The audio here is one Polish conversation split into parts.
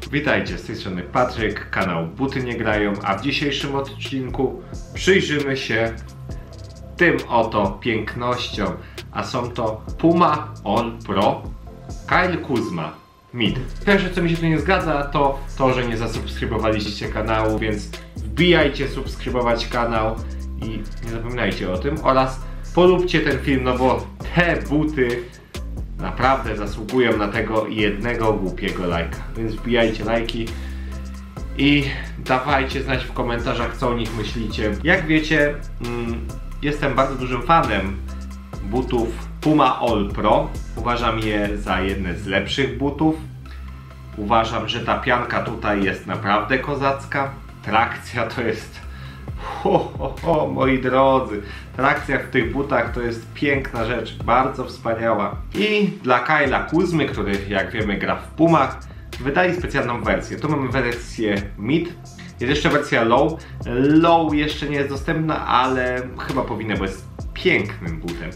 Witajcie, z tej strony Patryk, kanał Buty Nie Grają, a w dzisiejszym odcinku przyjrzymy się tym oto pięknościom, a są to Puma All Pro Kyle Kuzma Mid. Pierwsze, co mi się tu nie zgadza, to to, że nie zasubskrybowaliście kanału, więc wbijajcie subskrybować kanał i nie zapominajcie o tym, oraz polubcie ten film, no bo te buty naprawdę zasługują na tego jednego głupiego lajka. Więc wbijajcie lajki i dawajcie znać w komentarzach, co o nich myślicie. Jak wiecie, jestem bardzo dużym fanem butów Puma All Pro. Uważam je za jedne z lepszych butów. Uważam, że ta pianka tutaj jest naprawdę kozacka. Trakcja to jest... moi drodzy, trakcja w tych butach to jest piękna rzecz, bardzo wspaniała. I dla Kyla Kuzmy, który jak wiemy gra w Pumach, wydali specjalną wersję. Tu mamy wersję Mid, jest jeszcze wersja Low. Low jeszcze nie jest dostępna, ale chyba powinna, bo jest pięknym butem.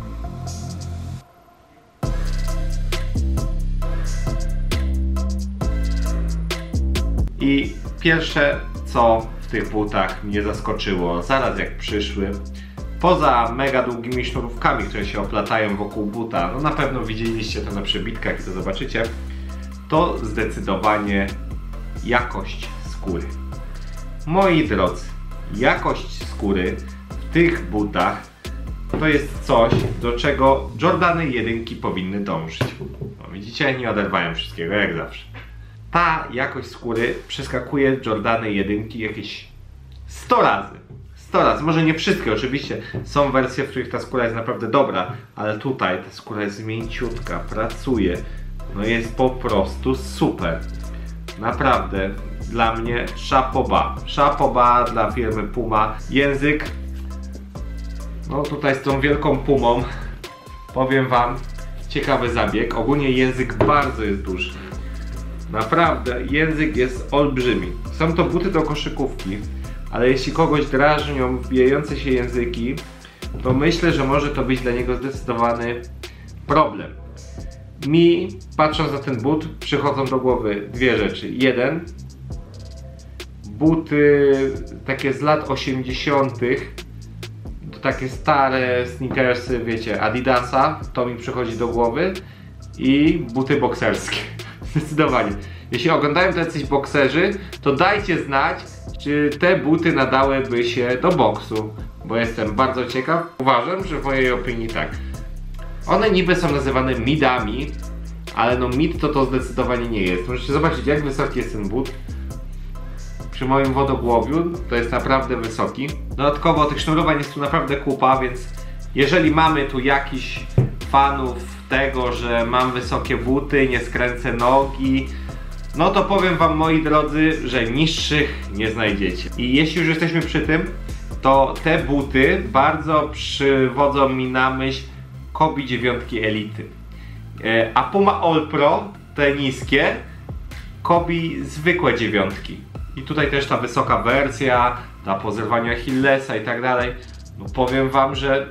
I pierwsze, co w tych butach mnie zaskoczyło zaraz jak przyszły, poza mega długimi sznurówkami, które się oplatają wokół buta, no na pewno widzieliście to na przebitkach i to zobaczycie, to zdecydowanie jakość skóry. Moi drodzy, jakość skóry w tych butach to jest coś, do czego Jordany 1 powinny dążyć. No, widzicie, nie oderwałem wszystkiego jak zawsze. Ta jakość skóry przeskakuje Jordany 1 jakieś 100 razy. 100 razy, może nie wszystkie oczywiście. Są wersje, w których ta skóra jest naprawdę dobra, ale tutaj ta skóra jest mięciutka, pracuje. No jest po prostu super. Naprawdę, dla mnie chapeau bas. Chapeau bas dla firmy Puma. Język, no tutaj z tą wielką Pumą, powiem wam, ciekawy zabieg. Ogólnie język bardzo jest duży. Naprawdę, język jest olbrzymi. Są to buty do koszykówki, ale jeśli kogoś drażnią wbijające się języki, to myślę, że może to być dla niego zdecydowany problem. Mi, patrząc na ten but, przychodzą do głowy dwie rzeczy. Jeden, buty takie z lat 80., to takie stare sneakersy, wiecie, Adidasa, to mi przychodzi do głowy, i buty bokserskie. Zdecydowanie. Jeśli oglądają to jacyś bokserzy, to dajcie znać, czy te buty nadałyby się do boksu, bo jestem bardzo ciekaw. Uważam, że w mojej opinii tak. One niby są nazywane midami, ale no mid to zdecydowanie nie jest. Możecie zobaczyć, jak wysoki jest ten but. Przy moim wodogłowiu to jest naprawdę wysoki. Dodatkowo tych sznurowań jest tu naprawdę kupa, więc jeżeli mamy tu jakiś fanów tego, że mam wysokie buty, nie skręcę nogi, no to powiem wam, moi drodzy, że niższych nie znajdziecie. I jeśli już jesteśmy przy tym, to te buty bardzo przywodzą mi na myśl Kobe 9 Elity. A Puma All Pro, te niskie, Kobe zwykłe 9. I tutaj też ta wysoka wersja, ta po zerwaniu Achillesa i tak dalej. No powiem wam, że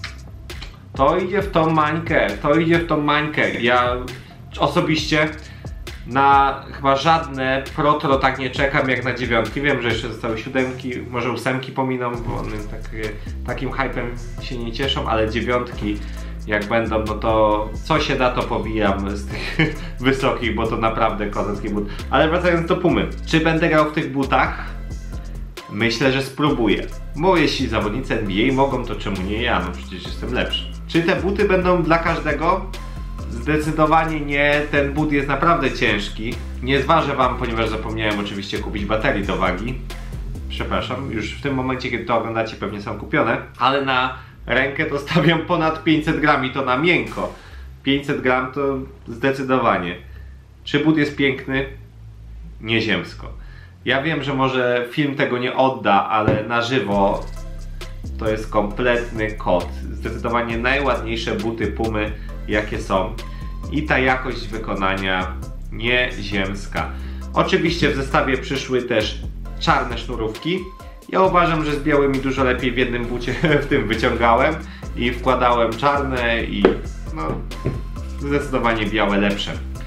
to idzie w tą mańkę, to idzie w tą mańkę. Ja osobiście na chyba żadne Protro tak nie czekam jak na 9. Wiem, że jeszcze zostały 7, może 8 pominą, bo one takim hypem się nie cieszą, ale 9 jak będą, no to co się da, to pobijam z tych wysokich, bo to naprawdę kozacki but. Ale wracając do Pumy, czy będę grał w tych butach? Myślę, że spróbuję, bo jeśli zawodnicy NBA mogą, to czemu nie ja? No przecież jestem lepszy. Czy te buty będą dla każdego? Zdecydowanie nie, ten but jest naprawdę ciężki. Nie zważę wam, ponieważ zapomniałem oczywiście kupić baterii do wagi. Przepraszam, już w tym momencie, kiedy to oglądacie, pewnie są kupione. Ale na rękę to stawiam ponad 500 gram i to na miękko. 500 gram to zdecydowanie. Czy but jest piękny? Nieziemsko. Ja wiem, że może film tego nie odda, ale na żywo to jest kompletny kot. Zdecydowanie najładniejsze buty Pumy, jakie są. I ta jakość wykonania nieziemska. Oczywiście w zestawie przyszły też czarne sznurówki. Ja uważam, że z białymi dużo lepiej w jednym bucie w tym wyciągałem i wkładałem czarne i no zdecydowanie białe lepsze.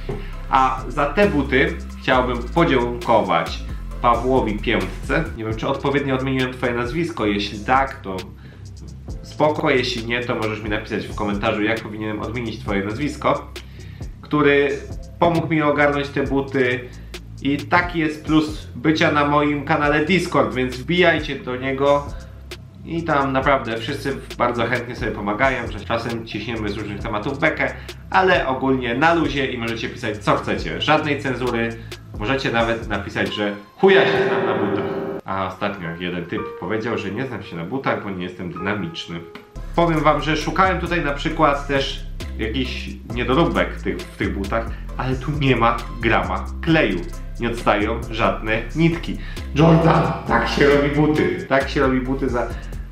A za te buty chciałbym podziękować Pawłowi Piętce. Nie wiem, czy odpowiednio odmieniłem twoje nazwisko. Jeśli tak, to spoko. Jeśli nie, to możesz mi napisać w komentarzu, jak powinienem odmienić twoje nazwisko. Który pomógł mi ogarnąć te buty. I taki jest plus bycia na moim kanale Discord, więc wbijajcie do niego. I tam naprawdę wszyscy bardzo chętnie sobie pomagają. Czasem ciśniemy z różnych tematów bekę, ale ogólnie na luzie i możecie pisać co chcecie. Żadnej cenzury. Możecie nawet napisać, że chuja się znam na butach. A ostatnio jeden typ powiedział, że nie znam się na butach, bo nie jestem dynamiczny. Powiem wam, że szukałem tutaj na przykład też jakichś niedoróbek w tych butach, ale tu nie ma grama kleju. Nie odstają żadne nitki. Jordan, tak się robi buty. Tak się robi buty za...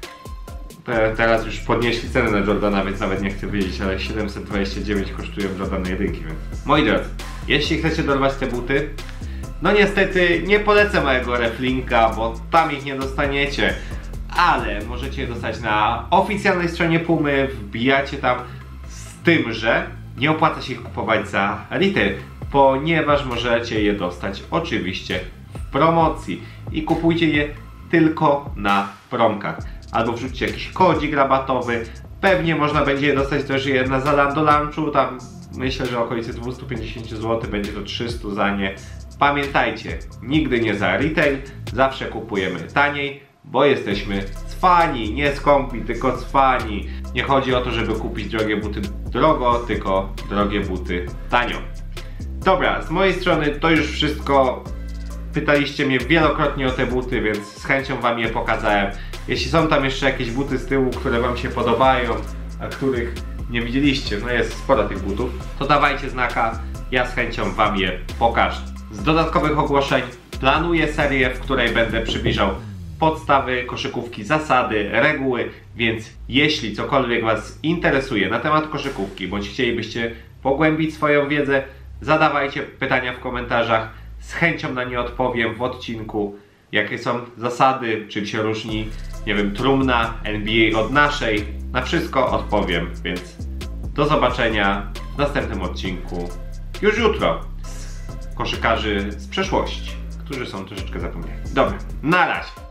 Teraz już podnieśli cenę na Jordana, więc nawet nie chcę wiedzieć, ale 729 kosztują Jordany 1, więc... Moi drodzy, jeśli chcecie dorwać te buty, no niestety nie polecę mojego reflinka, bo tam ich nie dostaniecie. Ale możecie je dostać na oficjalnej stronie Pumy, wbijacie tam, z tym, że nie opłaca się ich kupować za retail, ponieważ możecie je dostać oczywiście w promocji i kupujcie je tylko na promkach. Albo wrzućcie jakiś kodzik rabatowy, pewnie można będzie je dostać też je na Zalando Launchu, tam myślę, że okolicy 250 zł, będzie to 300 za nie. Pamiętajcie, nigdy nie za retail, zawsze kupujemy taniej, bo jesteśmy cwani, nie skąpi, tylko cwani. Nie chodzi o to, żeby kupić drogie buty drogo, tylko drogie buty tanio. Dobra, z mojej strony to już wszystko. Pytaliście mnie wielokrotnie o te buty, więc z chęcią wam je pokazałem. Jeśli są tam jeszcze jakieś buty z tyłu, które wam się podobają, a których nie widzieliście, no jest sporo tych butów, to dawajcie znaka, ja z chęcią wam je pokażę. Z dodatkowych ogłoszeń planuję serię, w której będę przybliżał podstawy koszykówki, zasady, reguły, więc jeśli cokolwiek was interesuje na temat koszykówki, bądź chcielibyście pogłębić swoją wiedzę, zadawajcie pytania w komentarzach, z chęcią na nie odpowiem w odcinku, jakie są zasady, czym się różni, nie wiem, trumna NBA od naszej, na wszystko odpowiem, więc do zobaczenia w następnym odcinku już jutro z koszykarzy z przeszłości, którzy są troszeczkę zapomniani. Dobra, na razie!